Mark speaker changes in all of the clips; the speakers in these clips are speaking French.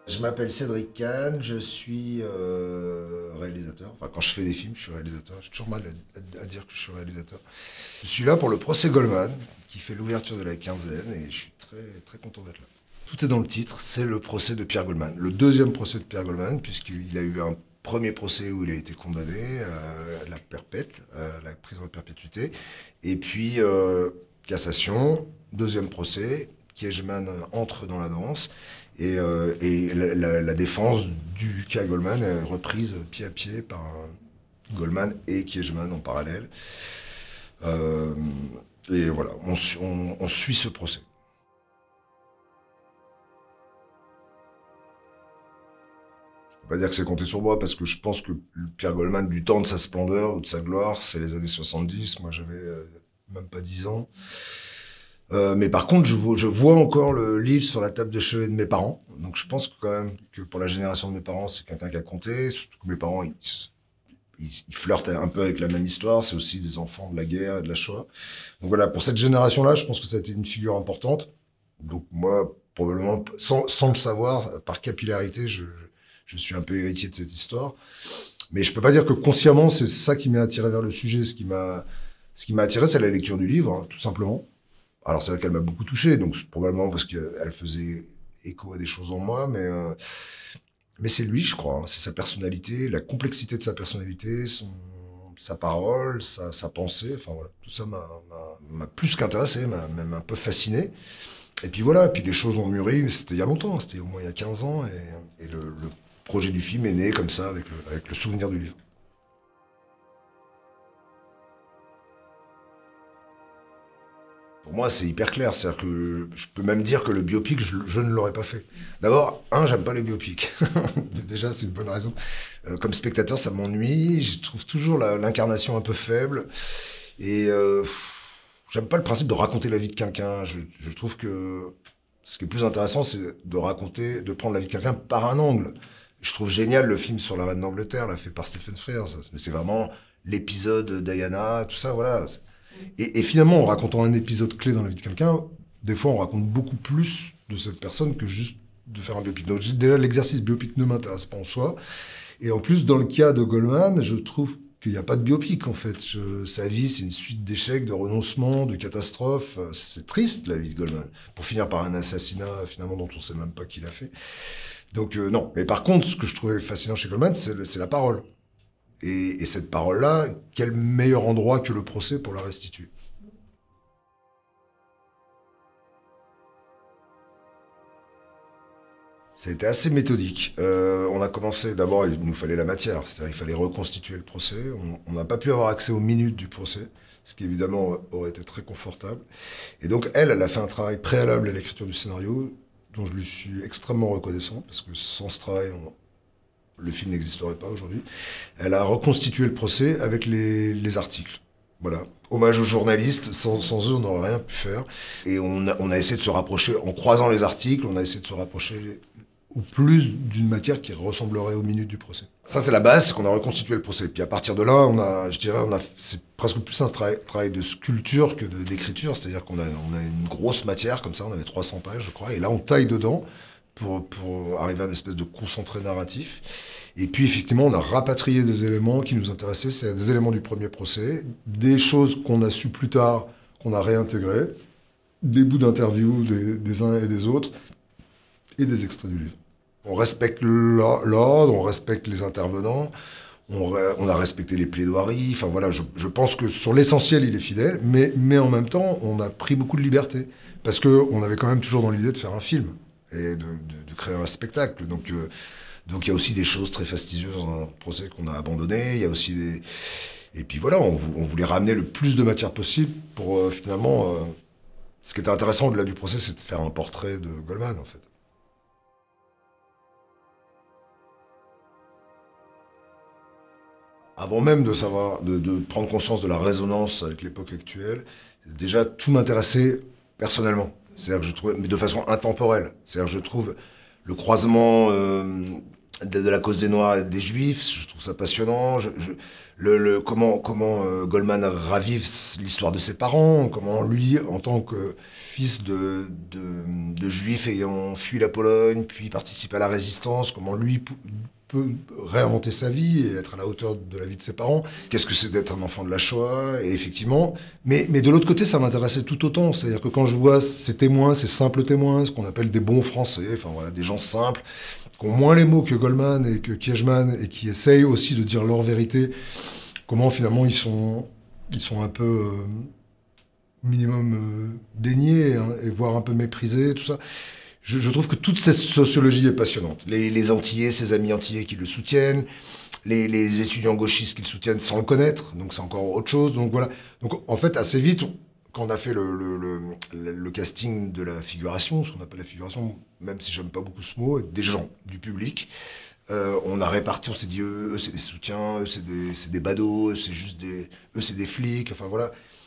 Speaker 1: Je m'appelle Cédric Kahn, je suis réalisateur. Enfin, quand je fais des films, je suis réalisateur. J'ai toujours mal à dire que je suis réalisateur. Je suis là pour le procès Goldman, qui fait l'ouverture de la quinzaine, et je suis très, très content d'être là. Tout est dans le titre, c'est le procès de Pierre Goldman. Le deuxième procès de Pierre Goldman, puisqu'il a eu un premier procès où il a été condamné à la perpète, à la prison à perpétuité. Et puis, cassation, deuxième procès, Kiejman entre dans la danse. Et la défense du cas Goldman est reprise pied à pied par Goldman et Kiejman en parallèle. Euh, et voilà, on suit ce procès. Je ne peux pas dire que c'est compté sur moi parce que je pense que Pierre Goldman, du temps de sa splendeur ou de sa gloire, c'est les années 70. Moi, j'avais même pas 10 ans. Mais par contre, je vois encore le livre sur la table de chevet de mes parents. Donc je pense quand même que pour la génération de mes parents, c'est quelqu'un qui a compté. Surtout que mes parents, ils flirtent un peu avec la même histoire. C'est aussi des enfants de la guerre et de la Shoah. Donc voilà, pour cette génération-là, je pense que ça a été une figure importante. Donc moi, probablement, sans le savoir, par capillarité, je suis un peu héritier de cette histoire. Mais je peux pas dire que consciemment, c'est ça qui m'a attiré vers le sujet. Ce qui m'a attiré, c'est la lecture du livre, hein, tout simplement. Alors c'est vrai qu'elle m'a beaucoup touché, donc probablement parce qu'elle faisait écho à des choses en moi, mais c'est lui, je crois. Hein. C'est sa personnalité, la complexité de sa personnalité, sa parole, sa pensée. Enfin voilà, tout ça m'a plus qu'intéressé, m'a même un peu fasciné. Et puis voilà, puis les choses ont mûri, c'était il y a longtemps, c'était au moins il y a 15 ans, et le projet du film est né comme ça, avec le souvenir du livre. Pour moi, c'est hyper clair. C'est-à-dire que je peux même dire que le biopic, je ne l'aurais pas fait. D'abord, j'aime pas les biopics. Déjà, c'est une bonne raison. Comme spectateur, ça m'ennuie. Je trouve toujours l'incarnation un peu faible. Et j'aime pas le principe de raconter la vie de quelqu'un. Je trouve que ce qui est plus intéressant, c'est de raconter, de prendre la vie de quelqu'un par un angle. Je trouve génial le film sur la reine d'Angleterre, là, fait par Stephen Frears. Mais c'est vraiment l'épisode Diana, tout ça, voilà. Et finalement, en racontant un épisode clé dans la vie de quelqu'un, des fois, on raconte beaucoup plus de cette personne que juste de faire un biopic. Donc déjà, l'exercice biopic ne m'intéresse pas en soi. Et en plus, dans le cas de Goldman, je trouve qu'il n'y a pas de biopic, en fait. Sa vie, c'est une suite d'échecs, de renoncements, de catastrophes. C'est triste, la vie de Goldman. Pour finir par un assassinat, finalement, dont on ne sait même pas qui l'a fait. Donc non. Mais par contre, ce que je trouvais fascinant chez Goldman, c'est la parole. Et cette parole-là, quel meilleur endroit que le procès pour la restituer? Ça a été assez méthodique. On a commencé, d'abord, il nous fallait la matière, c'est-à-dire il fallait reconstituer le procès. On n'a pas pu avoir accès aux minutes du procès, ce qui évidemment aurait été très confortable. Et donc elle a fait un travail préalable à l'écriture du scénario, dont je lui suis extrêmement reconnaissant, parce que sans ce travail, le film n'existerait pas aujourd'hui. Elle a reconstitué le procès avec les articles. Voilà. Hommage aux journalistes, sans eux on n'aurait rien pu faire. Et on a essayé de se rapprocher, en croisant les articles, on a essayé de se rapprocher au plus d'une matière qui ressemblerait aux minutes du procès. Ça c'est la base, c'est qu'on a reconstitué le procès. Puis à partir de là, je dirais, c'est presque plus un travail de sculpture que d'écriture, c'est-à-dire on a une grosse matière comme ça, on avait 300 pages je crois, et là on taille dedans pour arriver à une espèce de concentré narratif. Et puis effectivement, on a rapatrié des éléments qui nous intéressaient, c'est des éléments du premier procès, des choses qu'on a su plus tard, qu'on a réintégrées, des bouts d'interviews des uns et des autres, et des extraits du livre. On respecte l'ordre, on respecte les intervenants, on a respecté les plaidoiries, enfin voilà, je pense que sur l'essentiel, il est fidèle, mais en même temps, on a pris beaucoup de liberté, parce qu'on avait quand même toujours dans l'idée de faire un film, et de créer un spectacle, donc il y a aussi des choses très fastidieuses dans un procès qu'on a abandonné. Il y a aussi des... Et puis voilà, on voulait ramener le plus de matière possible pour finalement... ce qui était intéressant au-delà du procès, c'est de faire un portrait de Goldman, en fait. Avant même de savoir, de prendre conscience de la résonance avec l'époque actuelle, déjà tout m'intéressait personnellement. C'est-à-dire que je trouvais, mais de façon intemporelle. C'est-à-dire que je trouve le croisement de la cause des Noirs et des Juifs. Je trouve ça passionnant. Comment Goldman ravive l'histoire de ses parents, comment lui, en tant que fils de Juifs ayant fui la Pologne, puis participe à la résistance, comment lui peut réinventer sa vie et être à la hauteur de la vie de ses parents. Qu'est-ce que c'est d'être un enfant de la Shoah? Et effectivement, mais de l'autre côté, ça m'intéressait tout autant. C'est-à-dire que quand je vois ces témoins, ces simples témoins, ce qu'on appelle des bons Français, enfin voilà, des gens simples, qui ont moins les mots que Goldman et que Kiegemann et qui essayent aussi de dire leur vérité, comment finalement ils sont un peu minimum déniés, hein, et voire un peu méprisés, tout ça. Je trouve que toute cette sociologie est passionnante. Les Antillais, ses amis Antillais qui le soutiennent, les étudiants gauchistes qui le soutiennent sans le connaître, donc c'est encore autre chose. Donc voilà. Donc en fait, assez vite, quand on a fait le casting de la figuration, ce qu'on appelle la figuration, même si j'aime pas beaucoup ce mot, des gens, du public, on a réparti, on s'est dit, eux c'est des soutiens, eux c'est des badauds, eux c'est des flics, enfin voilà.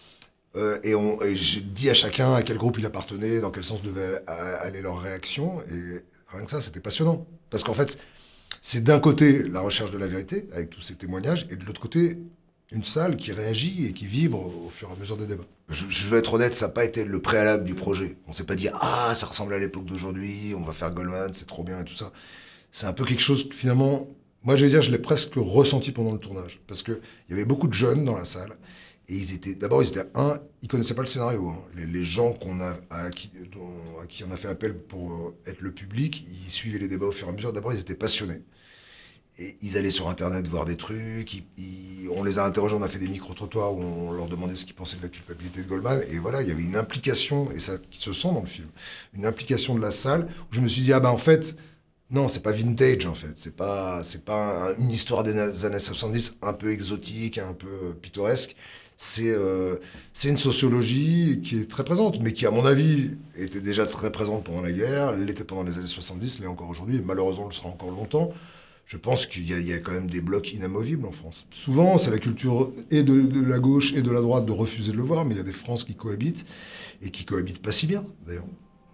Speaker 1: Et j'ai dit à chacun à quel groupe il appartenait, dans quel sens devait aller leur réaction, et rien que ça, c'était passionnant. Parce qu'en fait, c'est d'un côté la recherche de la vérité, avec tous ces témoignages, et de l'autre côté, une salle qui réagit et qui vibre au fur et à mesure des débats. Je veux être honnête, ça n'a pas été le préalable du projet. On ne s'est pas dit « Ah, ça ressemble à l'époque d'aujourd'hui, on va faire Goldman, c'est trop bien et tout ça ». C'est un peu quelque chose que finalement, moi je vais dire, je l'ai presque ressenti pendant le tournage. Parce qu'il y avait beaucoup de jeunes dans la salle. Et d'abord, ils connaissaient pas le scénario. Hein. Les gens à qui on a fait appel pour être le public, ils suivaient les débats au fur et à mesure. D'abord, ils étaient passionnés. Et ils allaient sur Internet voir des trucs. On les a interrogés, on a fait des micro-trottoirs où on leur demandait ce qu'ils pensaient de la culpabilité de Goldman. Et voilà, il y avait une implication, et ça qui se sent dans le film, une implication de la salle, où je me suis dit, ah ben en fait, non, c'est pas vintage en fait. C'est pas une histoire des années 70 un peu exotique, un peu pittoresque. C'est une sociologie qui est très présente, mais qui, à mon avis, était déjà très présente pendant la guerre, l'était pendant les années 70, l'est encore aujourd'hui, et malheureusement le sera encore longtemps. Je pense qu'il y a quand même des blocs inamovibles en France. Souvent, c'est la culture et de la gauche et de la droite de refuser de le voir, mais il y a des Frances qui cohabitent, et qui cohabitent pas si bien, d'ailleurs.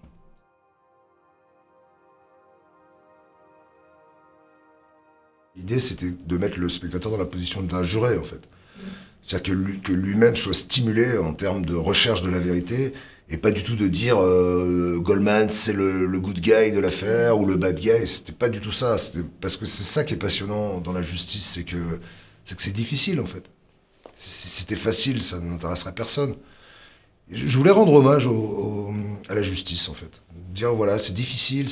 Speaker 1: L'idée, c'était de mettre le spectateur dans la position d'un juré, en fait. C'est-à-dire que lui-même soit stimulé en termes de recherche de la vérité, et pas du tout de dire Goldman c'est le good guy de l'affaire ou le bad guy. C'était pas du tout ça. Parce que c'est ça qui est passionnant dans la justice, c'est que c'est difficile en fait. Si c'était facile, ça n'intéresserait personne. Je voulais rendre hommage à la justice en fait. Dire voilà, c'est difficile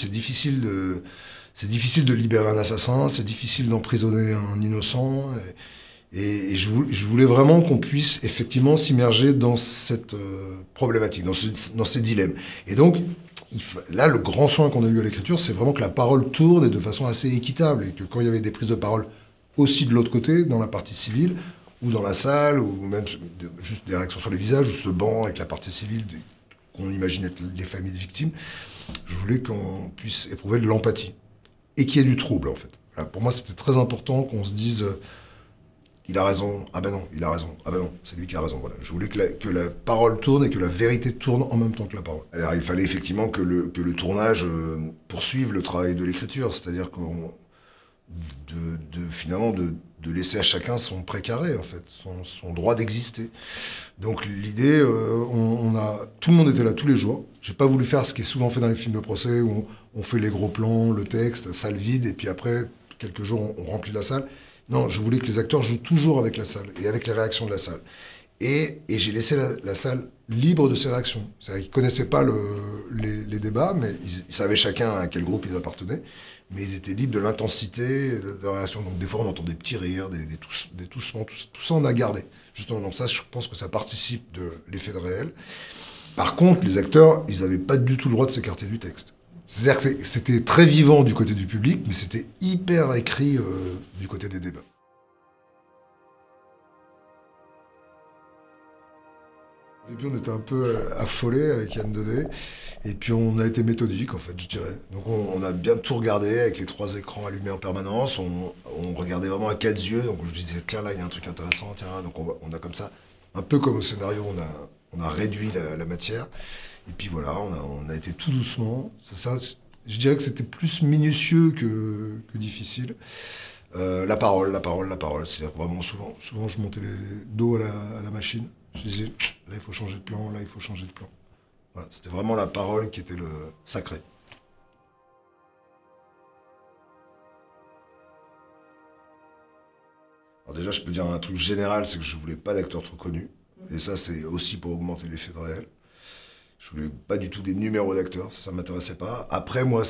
Speaker 1: de libérer un assassin, c'est difficile d'emprisonner un innocent. Et je voulais vraiment qu'on puisse effectivement s'immerger dans cette problématique, dans ces dilemmes. Et donc, là, le grand soin qu'on a eu à l'écriture, c'est vraiment que la parole tourne et de façon assez équitable. Et que quand il y avait des prises de parole aussi de l'autre côté, dans la partie civile, ou dans la salle, ou même juste des réactions sur les visages, ou ce banc avec la partie civile qu'on imagine être les familles de victimes, je voulais qu'on puisse éprouver de l'empathie. Et qu'il y ait du trouble, en fait. Alors, pour moi, c'était très important qu'on se dise... il a raison, ah ben non, il a raison, ah ben non, c'est lui qui a raison, voilà. Je voulais que la parole tourne et que la vérité tourne en même temps que la parole. Alors il fallait effectivement que le tournage poursuive le travail de l'écriture, c'est-à-dire finalement de laisser à chacun son précaré, en fait, son droit d'exister. Donc l'idée, tout le monde était là tous les jours. J'ai pas voulu faire ce qui est souvent fait dans les films de procès, où on fait les gros plans, le texte, salle vide, et puis après, quelques jours, on remplit la salle. Non, je voulais que les acteurs jouent toujours avec la salle et avec les réactions de la salle. Et j'ai laissé la salle libre de ses réactions. C'est-à-dire qu'ils ne connaissaient pas les débats, mais ils savaient chacun à quel groupe ils appartenaient, mais ils étaient libres de l'intensité de réaction. Donc des fois, on entend des petits rires, des toussements, tout ça, on a gardé. Justement, donc ça, je pense que ça participe de l'effet de réel. Par contre, les acteurs, ils n'avaient pas du tout le droit de s'écarter du texte. C'est-à-dire que c'était très vivant du côté du public, mais c'était hyper écrit du côté des débats. Au début, on était un peu affolés avec Yann Daudet, et puis on a été méthodique, en fait, je dirais. Donc on a bien tout regardé avec les 3 écrans allumés en permanence. On regardait vraiment à 4 yeux, donc je disais, tiens, là, il y a un truc intéressant, tiens, donc on a comme ça, un peu comme au scénario, on a réduit la matière. Et puis voilà, on a été tout doucement. Je dirais que c'était plus minutieux que difficile. La parole, la parole, la parole. C'est-à-dire que vraiment souvent je montais les dos à la machine. Je disais, là il faut changer de plan, là il faut changer de plan. Voilà, c'était vraiment la parole qui était le sacré. Alors déjà, je peux dire un truc général, c'est que je voulais pas d'acteurs trop connus. Et ça, c'est aussi pour augmenter l'effet de réel. Je voulais pas du tout des numéros d'acteurs, ça m'intéressait pas. Après, moi,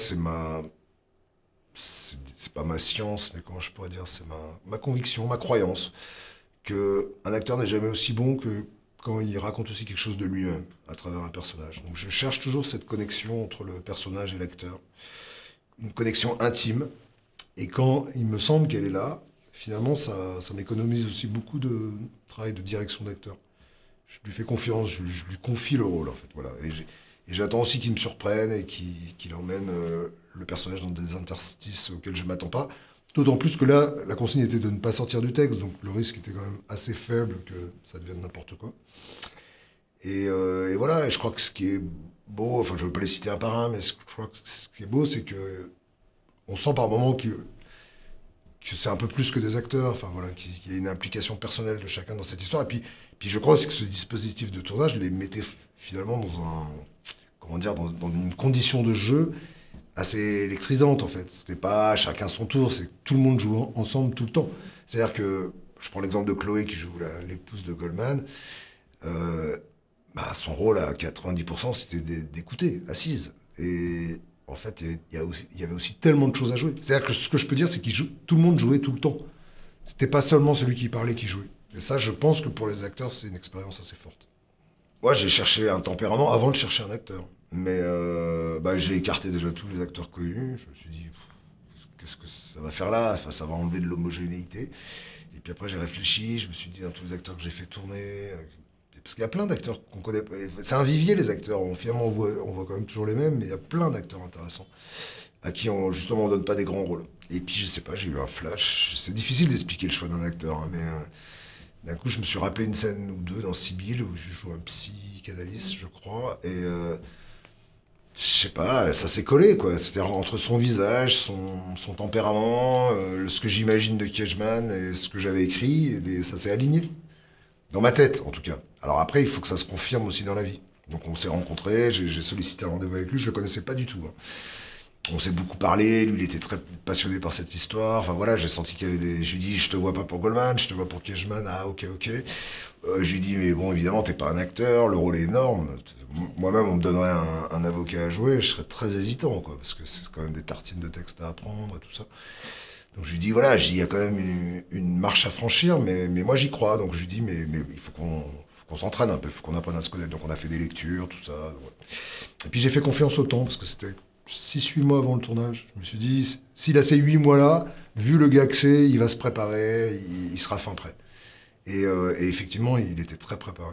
Speaker 1: c'est pas ma science, mais comment je pourrais dire, c'est ma conviction, ma croyance, que un acteur n'est jamais aussi bon que quand il raconte aussi quelque chose de lui-même à travers un personnage. Donc je cherche toujours cette connexion entre le personnage et l'acteur, une connexion intime. Et quand il me semble qu'elle est là, finalement, ça m'économise aussi beaucoup de travail de direction d'acteur. Je lui fais confiance, je lui confie le rôle, en fait. Voilà. Et j'attends aussi qu'il me surprenne et qu'il emmène le personnage dans des interstices auxquels je ne m'attends pas. D'autant plus que là, la consigne était de ne pas sortir du texte, donc le risque était quand même assez faible que ça devienne n'importe quoi. Et voilà, et je crois que ce qui est beau, enfin je ne veux pas les citer un par un, mais je crois que ce qui est beau, c'est que on sent par moments que c'est un peu plus que des acteurs, enfin voilà, qu'il y a une implication personnelle de chacun dans cette histoire. Et puis je crois aussi que ce dispositif de tournage les mettait finalement dans comment dire, dans une condition de jeu assez électrisante en fait. C'était pas chacun son tour, c'est que tout le monde joue ensemble tout le temps. C'est-à-dire que, je prends l'exemple de Chloé qui joue l'épouse de Goldman, son rôle à 90% c'était d'écouter, assise. Et en fait, il y avait aussi tellement de choses à jouer. C'est-à-dire que ce que je peux dire, c'est que tout le monde jouait tout le temps. C'était pas seulement celui qui parlait qui jouait. Et ça, je pense que pour les acteurs, c'est une expérience assez forte. Moi, j'ai cherché un tempérament avant de chercher un acteur. Mais j'ai écarté déjà tous les acteurs connus. Je me suis dit, qu'est-ce que ça va faire là? Enfin, ça va enlever de l'homogénéité. Et puis après, j'ai réfléchi. Je me suis dit, dans tous les acteurs que j'ai fait tourner, parce qu'il y a plein d'acteurs qu'on connaît pas. C'est un vivier, les acteurs. Finalement, on voit quand même toujours les mêmes, mais il y a plein d'acteurs intéressants à qui justement on donne pas des grands rôles. Et puis, je sais pas, j'ai eu un flash. C'est difficile d'expliquer le choix d'un acteur, hein, mais d'un coup, je me suis rappelé une scène ou deux dans Sibylle où je joue un psychanalyste, je crois, et je sais pas, ça s'est collé, quoi. C'est-à-dire entre son visage, son tempérament, ce que j'imagine de Cageman et ce que j'avais écrit, ça s'est aligné. Dans ma tête, en tout cas. Alors après, il faut que ça se confirme aussi dans la vie. Donc on s'est rencontrés, j'ai sollicité un rendez-vous avec lui, je le connaissais pas du tout, hein. On s'est beaucoup parlé, lui il était très passionné par cette histoire, enfin voilà, j'ai senti qu'il y avait des... Je lui ai dit, je te vois pas pour Goldman, je te vois pour Cageman, ah ok. Je lui ai dit, mais bon, évidemment, t'es pas un acteur, le rôle est énorme. Moi-même, on me donnerait un avocat à jouer, je serais très hésitant, quoi, parce que c'est quand même des tartines de texte à apprendre et tout ça. Donc je lui dis, voilà, il y a quand même une marche à franchir, mais moi j'y crois. Donc je lui dis, mais il faut qu'on s'entraîne un peu, il faut qu'on apprenne à se connaître. Donc on a fait des lectures, tout ça. Donc, voilà. Et puis j'ai fait confiance au temps, parce que c'était 6-8 mois avant le tournage. Je me suis dit, s'il a ces 8 mois-là, vu le gars que c'est, il va se préparer, il sera fin prêt. Et effectivement, il était très préparé.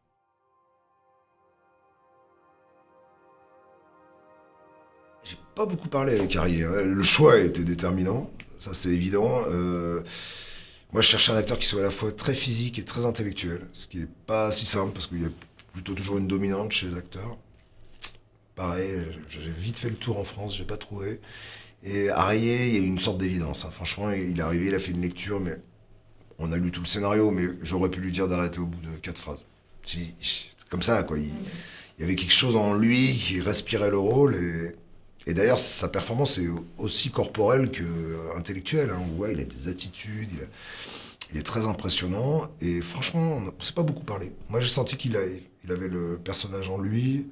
Speaker 1: J'ai pas beaucoup parlé avec Harry, hein. Le choix a été déterminant, ça c'est évident. Moi je cherchais un acteur qui soit à la fois très physique et très intellectuel, ce qui n'est pas si simple parce qu'il y a plutôt toujours une dominante chez les acteurs. Pareil, j'ai vite fait le tour en France, j'ai pas trouvé. Et Harry, il y a eu une sorte d'évidence, hein. Franchement, il est arrivé, il a fait une lecture, mais on a lu tout le scénario, mais j'aurais pu lui dire d'arrêter au bout de 4 phrases. Comme ça, quoi. Il y avait quelque chose en lui qui respirait le rôle et d'ailleurs, sa performance est aussi corporelle qu'intellectuelle, hein. On voit, il a des attitudes, il est très impressionnant. Et franchement, on ne s'est pas beaucoup parlé. Moi, j'ai senti qu'il avait le personnage en lui,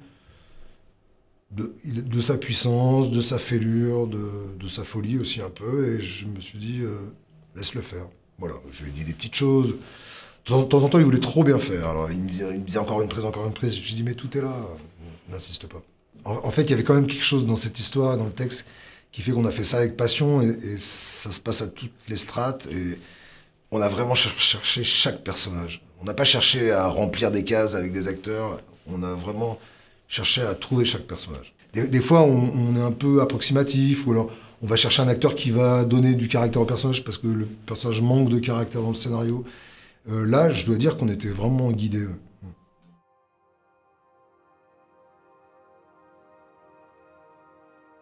Speaker 1: de sa puissance, de sa fêlure, de sa folie aussi un peu. Et je me suis dit, laisse-le faire. Voilà, je lui ai dit des petites choses. De temps en temps, il voulait trop bien faire. Alors, il me disait encore une prise, encore une prise. Je lui ai dit, mais tout est là, n'insiste pas. En fait, il y avait quand même quelque chose dans cette histoire, dans le texte, qui fait qu'on a fait ça avec passion, et ça se passe à toutes les strates, et on a vraiment cherché chaque personnage. On n'a pas cherché à remplir des cases avec des acteurs, on a vraiment cherché à trouver chaque personnage. Des fois, on est un peu approximatif, ou alors on va chercher un acteur qui va donner du caractère au personnage, parce que le personnage manque de caractère dans le scénario. Là, je dois dire qu'on était vraiment guidés.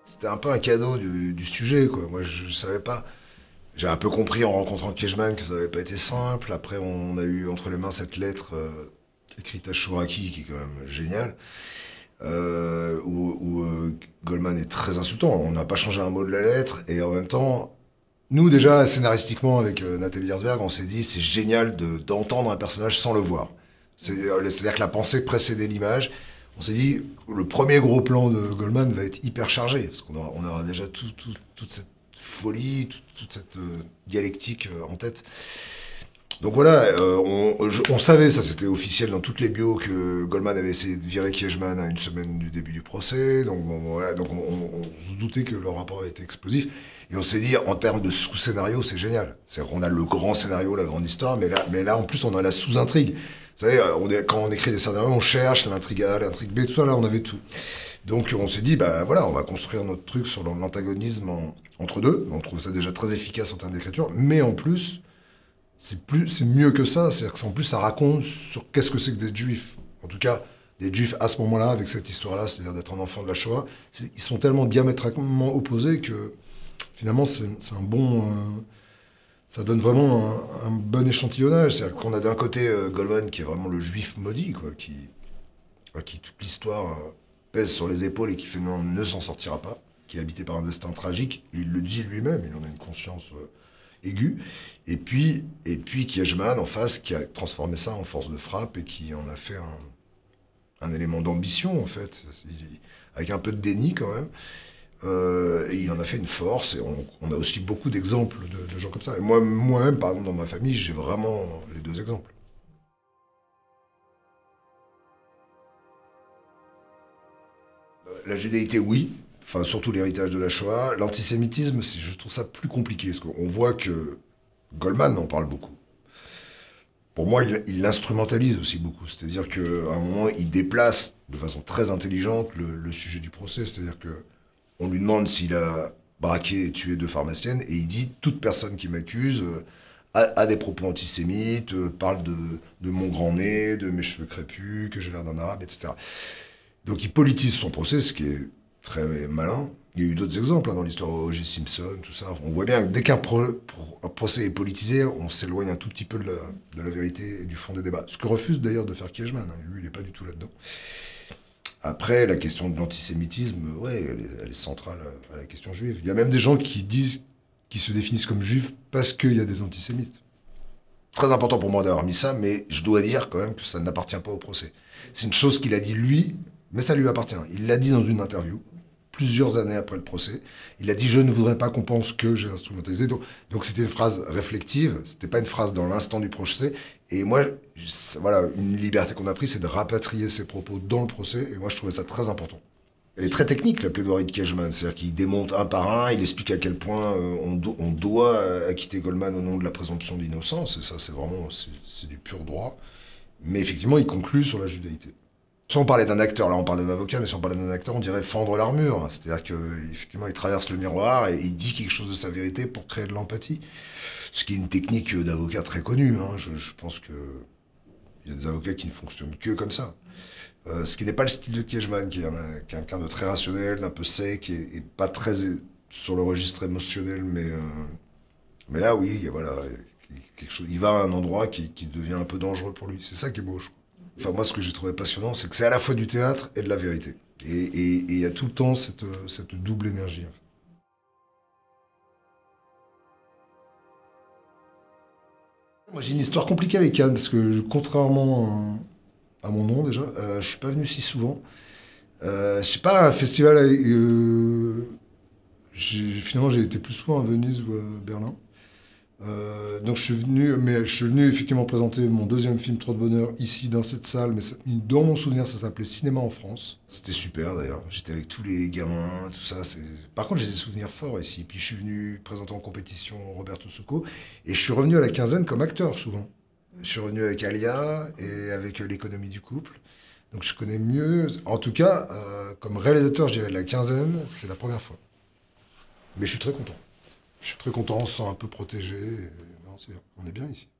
Speaker 1: C'était un peu un cadeau du sujet, quoi. Moi, je savais pas. J'ai un peu compris en rencontrant Kejman que ça n'avait pas été simple. Après, on a eu entre les mains cette lettre écrite à Chouraki, qui est quand même géniale, où Goldman est très insultant. On n'a pas changé un mot de la lettre, et en même temps, nous déjà, scénaristiquement, avec Nathalie Herzberg, on s'est dit c'est génial d'entendre un personnage sans le voir. C'est-à-dire que la pensée précédait l'image. On s'est dit, le premier gros plan de Goldman va être hyper chargé, parce on aura déjà toute cette folie, toute cette dialectique en tête. Donc voilà, on savait, ça c'était officiel dans toutes les bios, que Goldman avait essayé de virer Kejman à une semaine du début du procès, donc, bon, voilà, donc on se doutait que leur rapport était explosif, et on s'est dit, en termes de sous-scénario, c'est génial. C'est-à-dire qu'on a le grand scénario, la grande histoire, mais là en plus on a la sous-intrigue. Vous savez, quand on écrit des scénarios, on cherche l'intrigue A, l'intrigue B, tout ça, là on avait tout. Donc on s'est dit, bah voilà, on va construire notre truc sur l'antagonisme entre deux. On trouve ça déjà très efficace en termes d'écriture, mais en plus, c'est mieux que ça. C'est-à-dire qu'en plus, ça raconte sur qu'est-ce que c'est que d'être juif. En tout cas, d'être juif à ce moment-là, avec cette histoire-là, c'est-à-dire d'être un enfant de la Shoah. Ils sont tellement diamétralement opposés que finalement, c'est un bon... ça donne vraiment un bon échantillonnage. C'est-à-dire qu'on a d'un côté Goldman, qui est vraiment le juif maudit, quoi, qui toute l'histoire pèse sur les épaules et qui finalement ne s'en sortira pas, qui est habité par un destin tragique, et il le dit lui-même, il en a une conscience aiguë. Et puis Kejman en face, qui a transformé ça en force de frappe et qui en a fait un élément d'ambition, en fait, avec un peu de déni quand même. Et il en a fait une force, et on a aussi beaucoup d'exemples de gens comme ça. Et moi-même, par exemple, dans ma famille, j'ai vraiment les deux exemples. La judéité, oui, enfin surtout l'héritage de la Shoah. L'antisémitisme, je trouve ça plus compliqué, parce qu'on voit que Goldman en parle beaucoup. Pour moi, il l'instrumentalise aussi beaucoup, c'est-à-dire qu'à un moment, il déplace de façon très intelligente le sujet du procès, c'est-à-dire que on lui demande s'il a braqué et tué 2 pharmaciennes, et il dit « toute personne qui m'accuse a des propos antisémites, parle de mon grand nez, de mes cheveux crépus, que j'ai l'air d'un arabe, etc. » Donc il politise son procès, ce qui est très malin. Il y a eu d'autres exemples dans l'histoire, O.J. Simpson, tout ça. On voit bien que dès qu'un procès est politisé, on s'éloigne un tout petit peu de la vérité et du fond des débats. Ce que refuse d'ailleurs de faire Kejman. Lui, il n'est pas du tout là-dedans. Après, la question de l'antisémitisme, ouais, elle est centrale à la question juive. Il y a même des gens qui se définissent comme juifs parce qu'il y a des antisémites. Très important pour moi d'avoir mis ça, mais je dois dire quand même que ça n'appartient pas au procès. C'est une chose qu'il a dit lui, mais ça lui appartient. Il l'a dit dans une interview, plusieurs années après le procès. Il a dit « je ne voudrais pas qu'on pense que j'ai instrumentalisé ». Donc c'était une phrase réflexive, c'était pas une phrase dans l'instant du procès. Et moi, voilà, une liberté qu'on a prise, c'est de rapatrier ses propos dans le procès, et moi je trouvais ça très important. Elle est très technique, la plaidoirie de Kejman, c'est-à-dire qu'il démonte un par un, il explique à quel point on doit acquitter Goldman au nom de la présomption d'innocence, et ça c'est vraiment, c'est du pur droit. Mais effectivement, il conclut sur la judéité. Si on parlait d'un acteur, là on parlait d'un avocat, mais si on parlait d'un acteur, on dirait fendre l'armure. C'est-à-dire qu'effectivement, il traverse le miroir et il dit quelque chose de sa vérité pour créer de l'empathie. Ce qui est une technique d'avocat très connue. Je pense qu'il y a des avocats qui ne fonctionnent que comme ça. Ce qui n'est pas le style de Kejman, qui est quelqu'un de très rationnel, d'un peu sec, et pas très sur le registre émotionnel, mais là, oui, voilà, quelque chose. Il va à un endroit qui devient un peu dangereux pour lui. C'est ça qui est beau, je crois. Enfin, moi, ce que j'ai trouvé passionnant, c'est que c'est à la fois du théâtre et de la vérité. Et il y a tout le temps cette double énergie. En fait. Moi, j'ai une histoire compliquée avec Cannes, parce que contrairement à mon nom, déjà, je suis pas venu si souvent. C'est pas un festival avec, finalement, j'ai été plus souvent à Venise ou à Berlin. Donc je suis venu effectivement présenter mon deuxième film Trop de bonheur ici dans cette salle, mais dans mon souvenir ça s'appelait Cinéma en France. C'était super d'ailleurs, j'étais avec tous les gamins, tout ça. Par contre j'ai des souvenirs forts ici. Puis je suis venu présenter en compétition Roberto Succo, et je suis revenu à la quinzaine comme acteur souvent. Je suis revenu avec Alia et avec l'économie du couple. Donc je connais mieux, en tout cas comme réalisateur je dirais de la quinzaine, c'est la première fois. Mais je suis très content. Je suis très content, on se sent un peu protégé. Non, c'est bien. On est bien ici.